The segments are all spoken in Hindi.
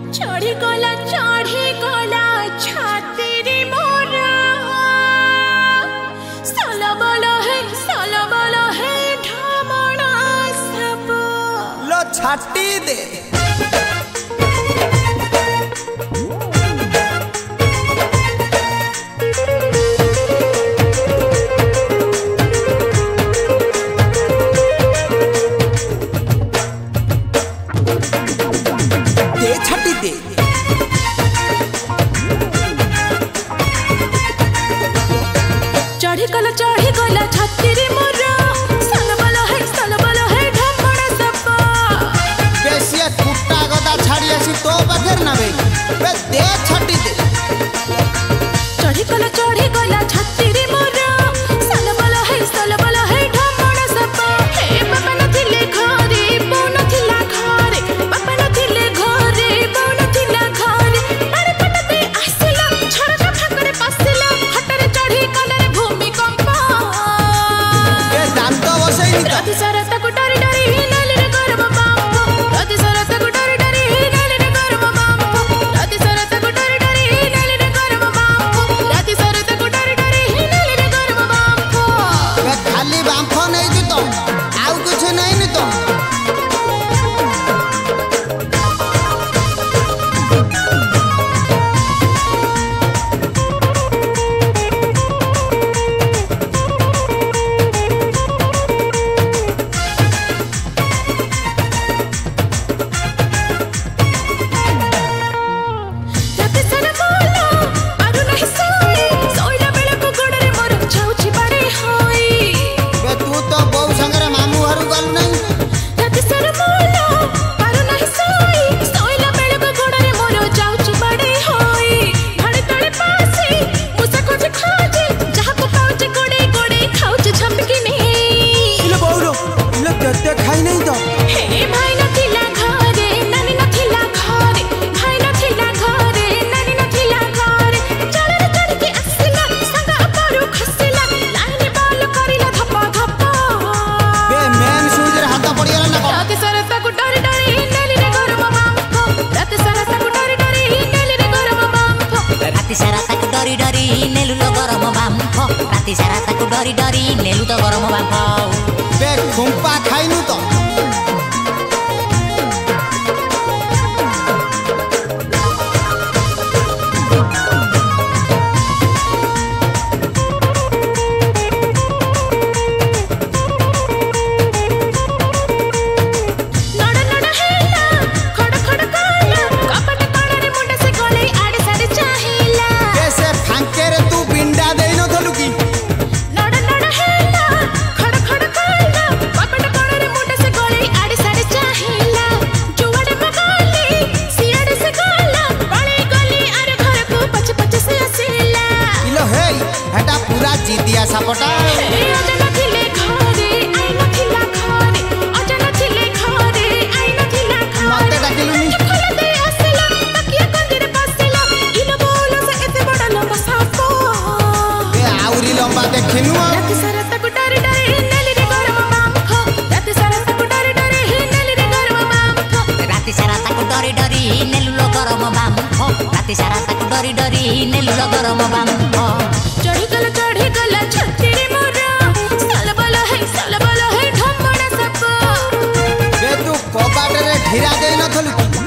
चढ़ी गला छाती रे मोरा सलबल है ढमणा सब लो छाटी दे छाटी दे चढ़ी गला छाती रे मोरा सलबल है ढमणा सब बेसिया कुत्ता गदा छाड़ी आसी तो बधर ना बे दे छाटी दे चढ़ी गला छाती रे मोरा सलबल है ढमणा सब हे बाबा नथिले घरे बो नथिला घरे बाबा नथिले घरे बो नथिला घरे अरे पटते आसिला छड़का फाकरे पसिला हटरे चढ़ी गला रे भूमिकंप ए दांत बसई नि राति सारा तक डरी हिलाले रे गरम बाप राति सारा तक डरी हिलाले रे गरम बाप राति सारा तक डरी हिलाले रे गरम बाप राति सारा तक डरी हिलाले रे गरम बाप ए खाली बांफ नहीं जी तो आउ कुछ नहीं नि तो राति सारा बोलो आरु नहीं सोइला बेला को गोडरे मोर छाउछि बाड़े होई बे तू तो बहु संगरे मामू हरु गल नहीं राति सारा बोलो आरु नहीं सोइला बेला को गोडरे मोर छाउछि बाड़े होई घाड़े तळे पासे मुसा खोजे जहा को पाउचे गोडे खाउचे झमकी नहीं इले बहुलो इले केते खाई नहीं तो हे भाई नथिला घरे नानी नथिला घरे भाई नथिला घरे नानी नथिला घरे चलरे चढ़ के आसिला संगा परू खसिला लाइन बाल करिला धप्पा धप्पा बे मेन सुजर हाथ पड़ियाला ना को राति सारा तक डरी हिलाली रे गरम बाप राति सारा तक डरी हिलाली रे गरम बाप राति सारा ताकू डरी नेलु लो गरम बाम्फ राति सारा ताकू डरी नेलु तो गरम बाम्फ बे खुंपा खाइनु तो नड़ हेला खड़ काला कपट कणरे मुंड से गले आड़े साड़े चाहिला कैसे फांके रे तू बिंडा देई न थलु की नड़ हेला खड़ काला कपट कणरे मुंड से गले आड़े साड़े चाहिला जुवाड़े मगाली सियाड़े से गाला बड़े गली अरे घर को पछ से आसिला इलो हे हेटा पूरा जीतिया सापटा हे अजना थिले घरे आई नथिला घरे अजना थिले घरे आई नथिला मते घरे डाकिलुनी खोला दे आसिला तकिया कंदिरे बसिला इन बोला से एते बड़ा लंबा सापो बे आउरी लंबा देखिनु राति सारा तक डरी हिलाली रे गरम बाम्फ राति सारा तक डरी हिलाली रे गरम बाम्फ राति सारा ताकू डरी नेलु लो गरम बाम्फ राति सारा ताकू डरी नेलु लो गरम बाम्फ चढ़ी गला छाती रे मोरा सलबल है ढमणा सब बे तू कबाट रे ढिरा देई न थलु की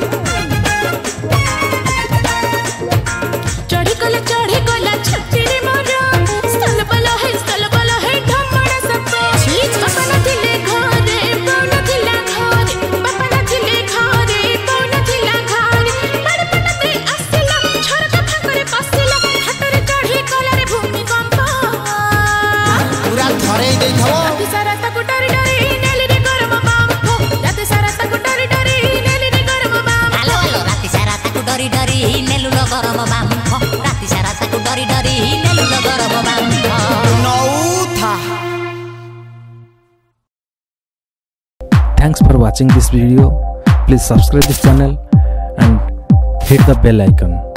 चढ़ी गला छाती रे मोरा सलबल है ढमणा सब बाबा नथिले घरे बो नथिला घरे बाबा नथिले घरे बो नथिला घरे बड़े पटते आसिला छड़का फाकरे पसिला हटरे चढ़ी गला रे भूमिकंप पूरा धरे देई थो राति सारा तक डरी हिलाली रे गरम बाप राति सारा तक डरी हिलाली रे गरम बाप आलो राति सारा ताकू डरी नेलु लो गरम बाम्फ राति सारा ताकू डरी नेलु लो गरम बाम्फ नौ था Thanks for watching this video. Please subscribe this channel and hit the bell icon.